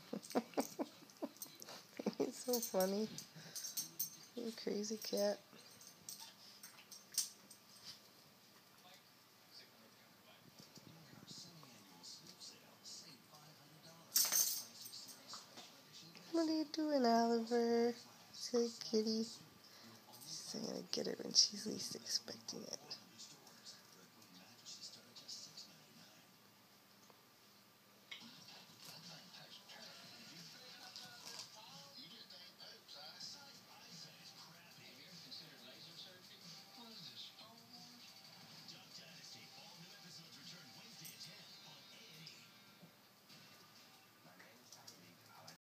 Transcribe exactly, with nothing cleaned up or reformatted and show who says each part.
Speaker 1: He's so funny. You crazy cat. What are you doing, Olliver? Silly kitty. She's gonna get it when she's least expecting it.